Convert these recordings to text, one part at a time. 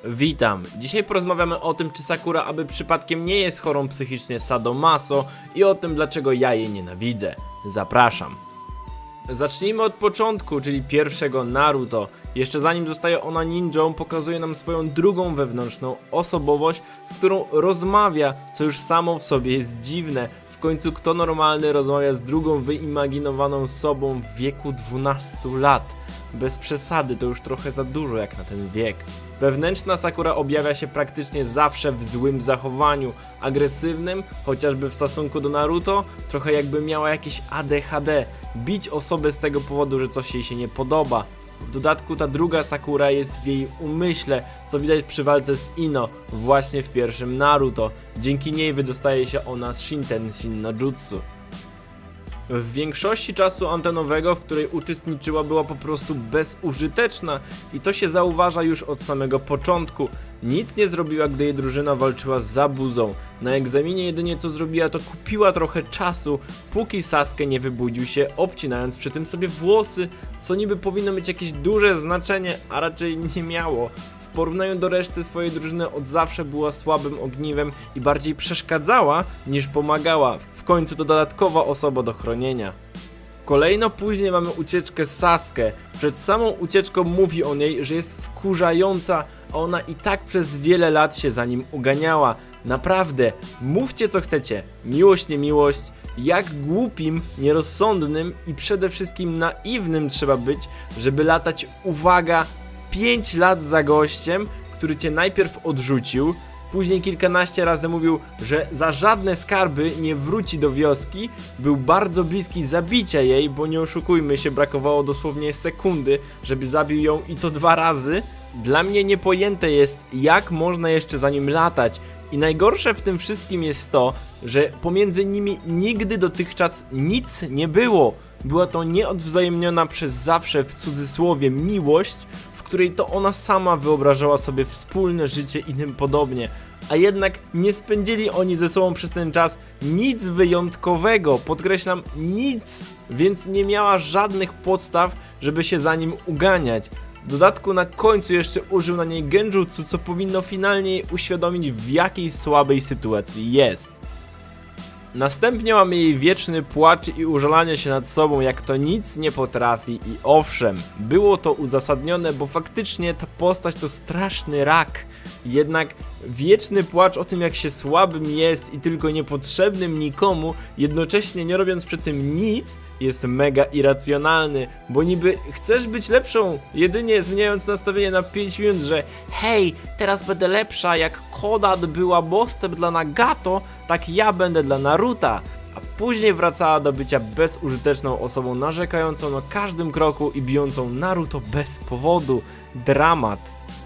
Witam! Dzisiaj porozmawiamy o tym, czy Sakura aby przypadkiem nie jest chorą psychicznie sadomaso i o tym, dlaczego ja jej nienawidzę. Zapraszam! Zacznijmy od początku, czyli pierwszego Naruto. Jeszcze zanim zostaje ona ninją, pokazuje nam swoją drugą wewnętrzną osobowość, z którą rozmawia, co już samo w sobie jest dziwne. W końcu kto normalny rozmawia z drugą wyimaginowaną sobą w wieku 12 lat? Bez przesady, to już trochę za dużo jak na ten wiek. Wewnętrzna Sakura objawia się praktycznie zawsze w złym zachowaniu, agresywnym, chociażby w stosunku do Naruto, trochę jakby miała jakieś ADHD, bić osobę z tego powodu, że coś jej się nie podoba. W dodatku ta druga Sakura jest w jej umyśle, co widać przy walce z Ino, właśnie w pierwszym Naruto. Dzięki niej wydostaje się ona z Shinten-shin no Jutsu. W większości czasu antenowego, w której uczestniczyła, była po prostu bezużyteczna i to się zauważa już od samego początku. Nic nie zrobiła, gdy jej drużyna walczyła z Zabuzą. Na egzaminie jedynie co zrobiła, to kupiła trochę czasu, póki Sasuke nie wybudził się, obcinając przy tym sobie włosy, co niby powinno mieć jakieś duże znaczenie, a raczej nie miało. W porównaniu do reszty swojej drużyny od zawsze była słabym ogniwem i bardziej przeszkadzała niż pomagała. W końcu to dodatkowa osoba do chronienia. Kolejno później mamy ucieczkę Sasuke. Przed samą ucieczką mówi o niej, że jest wkurzająca, a ona i tak przez wiele lat się za nim uganiała. Naprawdę, mówcie co chcecie, miłość, nie miłość, jak głupim, nierozsądnym i przede wszystkim naiwnym trzeba być, żeby latać, uwaga, 5 lat za gościem, który cię najpierw odrzucił, później kilkanaście razy mówił, że za żadne skarby nie wróci do wioski, był bardzo bliski zabicia jej, bo nie oszukujmy się, brakowało dosłownie sekundy, żeby zabił ją i to 2 razy. Dla mnie niepojęte jest, jak można jeszcze za nim latać. I najgorsze w tym wszystkim jest to, że pomiędzy nimi nigdy dotychczas nic nie było. Była to nieodwzajemniona przez zawsze w cudzysłowie miłość, w której to ona sama wyobrażała sobie wspólne życie i tym podobnie. A jednak nie spędzili oni ze sobą przez ten czas nic wyjątkowego, podkreślam nic, więc nie miała żadnych podstaw, żeby się za nim uganiać. W dodatku na końcu jeszcze użył na niej genjutsu, co powinno finalnie jej uświadomić, w jakiej słabej sytuacji jest. Następnie mamy jej wieczny płacz i użalanie się nad sobą, jak to nic nie potrafi i owszem, było to uzasadnione, bo faktycznie ta postać to straszny rak. Jednak wieczny płacz o tym, jak się słabym jest i tylko niepotrzebnym nikomu, jednocześnie nie robiąc przy tym nic, jest mega irracjonalny, bo niby chcesz być lepszą, jedynie zmieniając nastawienie na 5 minut, że hej, teraz będę lepsza, jak Konan była mostem dla Nagato, tak ja będę dla Naruta. A później wracała do bycia bezużyteczną osobą narzekającą na każdym kroku i bijącą Naruto bez powodu. Dramat.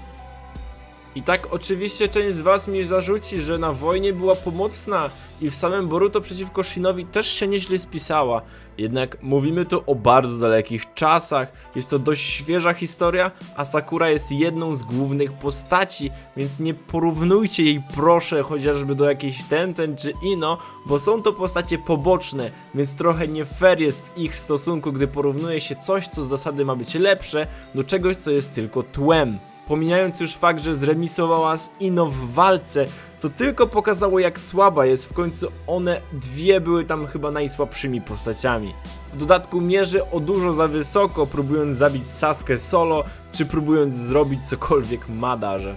I tak oczywiście część z was mi zarzuci, że na wojnie była pomocna i w samym Boruto przeciwko Shinowi też się nieźle spisała. Jednak mówimy tu o bardzo dalekich czasach, jest to dość świeża historia, a Sakura jest jedną z głównych postaci, więc nie porównujcie jej proszę chociażby do jakiejś Tenten czy Ino, bo są to postacie poboczne, więc trochę nie fair jest w ich stosunku, gdy porównuje się coś, co z zasady ma być lepsze, do czegoś, co jest tylko tłem. Pomijając już fakt, że zremisowała z Ino w walce, co tylko pokazało, jak słaba jest, w końcu one dwie były tam chyba najsłabszymi postaciami. W dodatku mierzy o dużo za wysoko, próbując zabić Sasuke solo, czy próbując zrobić cokolwiek Madarze.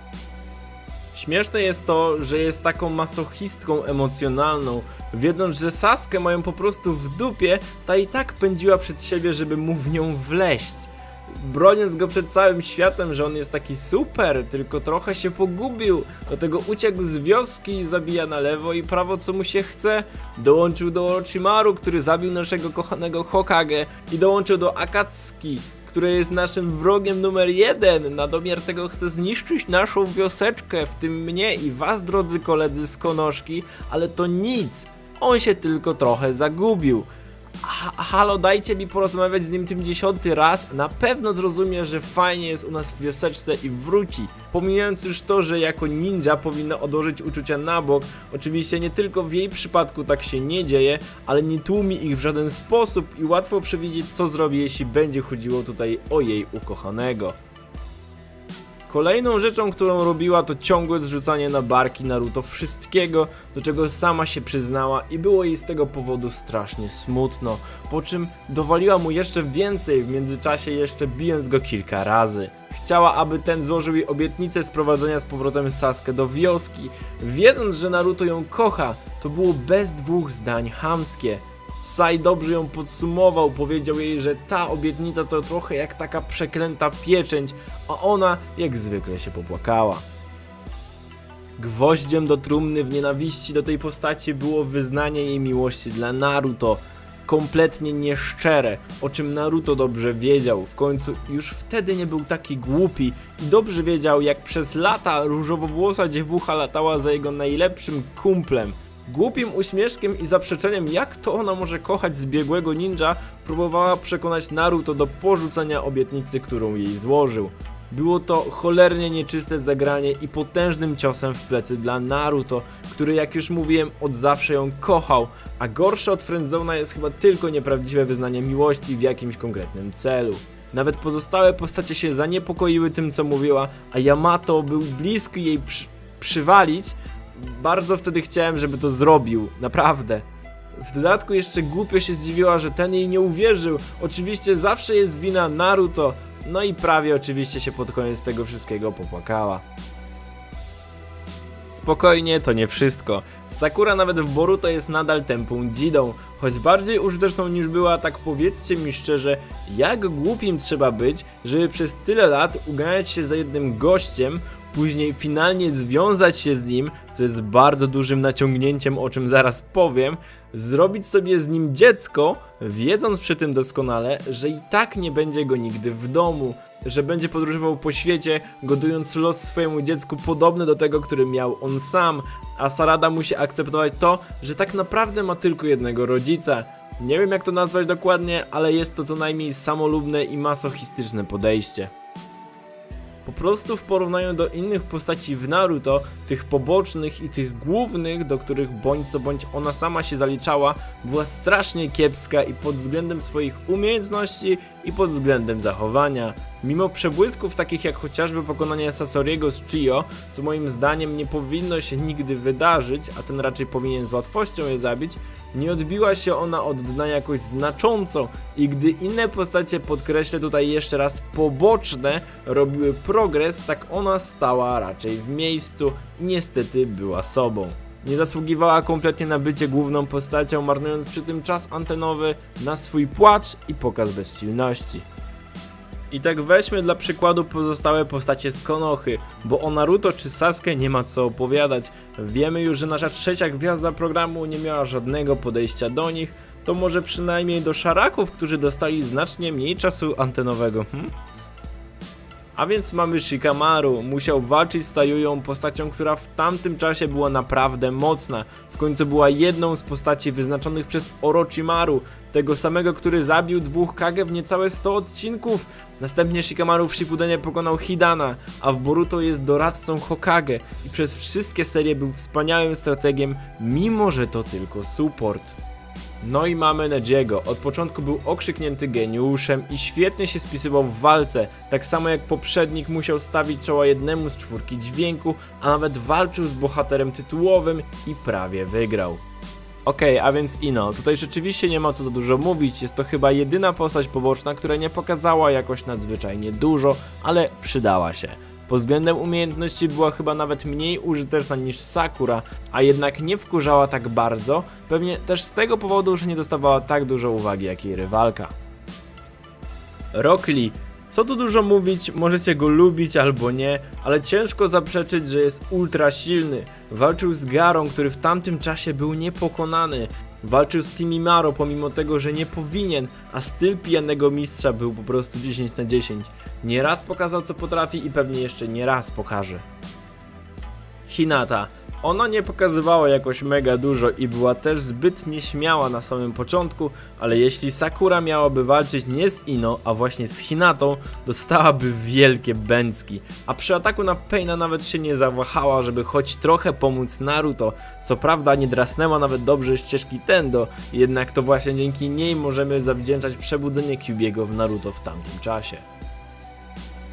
Śmieszne jest to, że jest taką masochistką emocjonalną, wiedząc, że Sasuke mają po prostu w dupie, ta i tak pędziła przed siebie, żeby mu w nią wleść. Broniąc go przed całym światem, że on jest taki super, tylko trochę się pogubił. Do tego uciekł z wioski i zabija na lewo i prawo co mu się chce. Dołączył do Orochimaru, który zabił naszego kochanego Hokage i dołączył do Akatsuki, który jest naszym wrogiem numer 1. Na domiar tego chce zniszczyć naszą wioseczkę, w tym mnie i was, drodzy koledzy z Konoszki, ale to nic. On się tylko trochę zagubił. Halo, dajcie mi porozmawiać z nim tym 10. raz, na pewno zrozumie, że fajnie jest u nas w wioseczce i wróci. Pomijając już to, że jako ninja powinna odłożyć uczucia na bok, oczywiście nie tylko w jej przypadku tak się nie dzieje, ale nie tłumi ich w żaden sposób i łatwo przewidzieć, co zrobi, jeśli będzie chodziło tutaj o jej ukochanego. Kolejną rzeczą, którą robiła, to ciągłe zrzucanie na barki Naruto wszystkiego, do czego sama się przyznała i było jej z tego powodu strasznie smutno, po czym dowaliła mu jeszcze więcej, w międzyczasie jeszcze bijąc go kilka razy. Chciała, aby ten złożył jej obietnicę sprowadzenia z powrotem Sasuke do wioski. Wiedząc, że Naruto ją kocha, to było bez dwóch zdań chamskie. Sai dobrze ją podsumował, powiedział jej, że ta obietnica to trochę jak taka przeklęta pieczęć, a ona jak zwykle się popłakała. Gwoździem do trumny w nienawiści do tej postaci było wyznanie jej miłości dla Naruto. Kompletnie nieszczere, o czym Naruto dobrze wiedział, w końcu już wtedy nie był taki głupi i dobrze wiedział, jak przez lata różowowłosa dziewucha latała za jego najlepszym kumplem. Głupim uśmieszkiem i zaprzeczeniem, jak to ona może kochać zbiegłego ninja, próbowała przekonać Naruto do porzucenia obietnicy, którą jej złożył. Było to cholernie nieczyste zagranie i potężnym ciosem w plecy dla Naruto, który, jak już mówiłem, od zawsze ją kochał, a gorsze od friendzona jest chyba tylko nieprawdziwe wyznanie miłości w jakimś konkretnym celu. Nawet pozostałe postacie się zaniepokoiły tym, co mówiła, a Yamato był bliski jej przywalić. Bardzo wtedy chciałem, żeby to zrobił, naprawdę. W dodatku jeszcze głupio się zdziwiła, że ten jej nie uwierzył. Oczywiście zawsze jest wina Naruto. No i prawie oczywiście się pod koniec tego wszystkiego popłakała. Spokojnie, to nie wszystko. Sakura nawet w Boruto jest nadal tępą dzidą. Choć bardziej użyteczną niż była, tak powiedzcie mi szczerze, jak głupim trzeba być, żeby przez tyle lat uganiać się za jednym gościem, później finalnie związać się z nim, co jest bardzo dużym naciągnięciem, o czym zaraz powiem, zrobić sobie z nim dziecko, wiedząc przy tym doskonale, że i tak nie będzie go nigdy w domu, że będzie podróżował po świecie, godując los swojemu dziecku podobny do tego, który miał on sam, a Sarada musi akceptować to, że tak naprawdę ma tylko jednego rodzica. Nie wiem, jak to nazwać dokładnie, ale jest to co najmniej samolubne i masochistyczne podejście. Po prostu w porównaniu do innych postaci w Naruto, tych pobocznych i tych głównych, do których bądź co bądź ona sama się zaliczała, była strasznie kiepska i pod względem swoich umiejętności i pod względem zachowania. Mimo przebłysków takich jak chociażby pokonanie Sasoriego z Chiyo, co moim zdaniem nie powinno się nigdy wydarzyć, a ten raczej powinien z łatwością je zabić, nie odbiła się ona od dna jakoś znacząco i gdy inne postacie, podkreślę tutaj jeszcze raz, poboczne, robiły progres, tak ona stała raczej w miejscu i niestety była sobą. Nie zasługiwała kompletnie na bycie główną postacią, marnując przy tym czas antenowy na swój płacz i pokaz bezsilności. I tak weźmy dla przykładu pozostałe postacie z Konochy, bo o Naruto czy Sasuke nie ma co opowiadać. Wiemy już, że nasza trzecia gwiazda programu nie miała żadnego podejścia do nich, to może przynajmniej do szaraków, którzy dostali znacznie mniej czasu antenowego. A więc mamy Shikamaru, musiał walczyć z Tayują, postacią, która w tamtym czasie była naprawdę mocna. W końcu była jedną z postaci wyznaczonych przez Orochimaru, tego samego, który zabił dwóch Kage w niecałe 100 odcinków. Następnie Shikamaru w Shippudenie pokonał Hidana, a w Boruto jest doradcą Hokage i przez wszystkie serie był wspaniałym strategiem, mimo że to tylko support. No i mamy Nejiego. Od początku był okrzyknięty geniuszem i świetnie się spisywał w walce, tak samo jak poprzednik musiał stawić czoła jednemu z czwórki dźwięku, a nawet walczył z bohaterem tytułowym i prawie wygrał. Okej, a więc Ino, tutaj rzeczywiście nie ma co za dużo mówić, jest to chyba jedyna postać poboczna, która nie pokazała jakoś nadzwyczajnie dużo, ale przydała się. Pod względem umiejętności była chyba nawet mniej użyteczna niż Sakura, a jednak nie wkurzała tak bardzo, pewnie też z tego powodu, że nie dostawała tak dużo uwagi jak jej rywalka. Rock Lee. Co tu dużo mówić, możecie go lubić albo nie, ale ciężko zaprzeczyć, że jest ultra silny. Walczył z Garą, który w tamtym czasie był niepokonany. Walczył z Kimimaro pomimo tego, że nie powinien, a styl pijanego mistrza był po prostu 10 na 10. Nieraz pokazał co potrafi i pewnie jeszcze nie raz pokaże. Hinata. Ona nie pokazywała jakoś mega dużo i była też zbyt nieśmiała na samym początku, ale jeśli Sakura miałaby walczyć nie z Ino, a właśnie z Hinatą, dostałaby wielkie bęcki. A przy ataku na Paina nawet się nie zawahała, żeby choć trochę pomóc Naruto. Co prawda nie drasnęła nawet dobrze ścieżki Tendo, jednak to właśnie dzięki niej możemy zawdzięczać przebudzenie Kyuubiego w Naruto w tamtym czasie.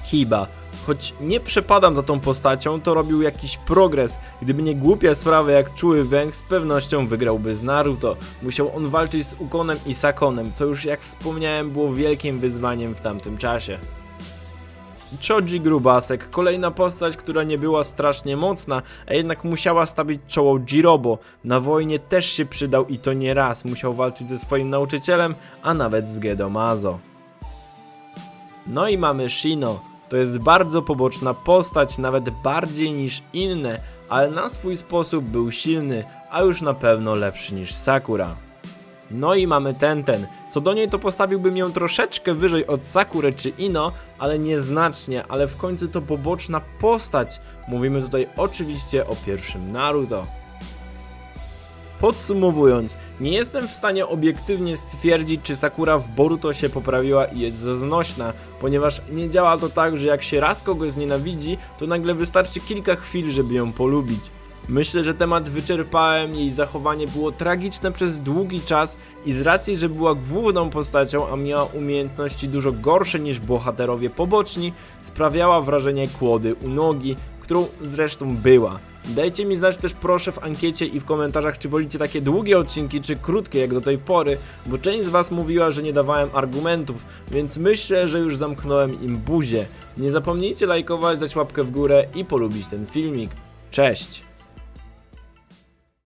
Hiba. Choć nie przepadam za tą postacią, to robił jakiś progres. Gdyby nie głupia sprawa jak Czuły Węg, z pewnością wygrałby z Naruto. Musiał on walczyć z Ukonem i Sakonem, co już jak wspomniałem było wielkim wyzwaniem w tamtym czasie. Choji Grubasek, kolejna postać, która nie była strasznie mocna, a jednak musiała stawić czoło Jirobo. Na wojnie też się przydał i to nie raz, musiał walczyć ze swoim nauczycielem, a nawet z Gedomazo. No i mamy Shino. To jest bardzo poboczna postać, nawet bardziej niż inne, ale na swój sposób był silny, a już na pewno lepszy niż Sakura. No i mamy Tenten. Co do niej to postawiłbym ją troszeczkę wyżej od Sakury czy Ino, ale nieznacznie, ale w końcu to poboczna postać. Mówimy tutaj oczywiście o pierwszym Naruto. Podsumowując, nie jestem w stanie obiektywnie stwierdzić, czy Sakura w Boruto się poprawiła i jest znośna, ponieważ nie działa to tak, że jak się raz kogoś znienawidzi, to nagle wystarczy kilka chwil, żeby ją polubić. Myślę, że temat wyczerpałem, jej zachowanie było tragiczne przez długi czas i z racji, że była główną postacią, a miała umiejętności dużo gorsze niż bohaterowie poboczni, sprawiała wrażenie kłody u nogi, którą zresztą była. Dajcie mi znać też proszę w ankiecie i w komentarzach, czy wolicie takie długie odcinki, czy krótkie jak do tej pory, bo część z was mówiła, że nie dawałem argumentów, więc myślę, że już zamknąłem im buzię. Nie zapomnijcie lajkować, dać łapkę w górę i polubić ten filmik. Cześć!